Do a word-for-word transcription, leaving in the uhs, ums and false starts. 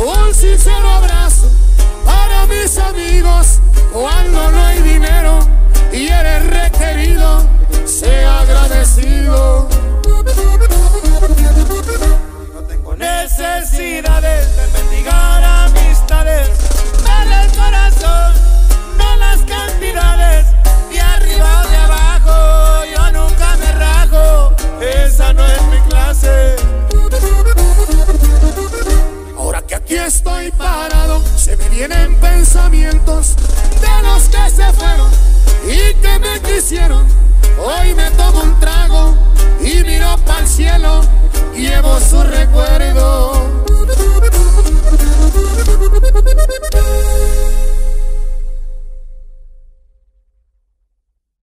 un sincero abrazo para mis amigos. Cuando no hay dinero y eres requerido, sea agradecido. No tengo necesidades de mendigar amistades. Dale el corazón, no las cantidades. De arriba o de abajo, yo nunca me rajo. Esa no es mi clase. Ahora que aquí estoy parado, se me vienen pensamientos de los que se fueron y que me quisieron. Hoy me tomo un trago y me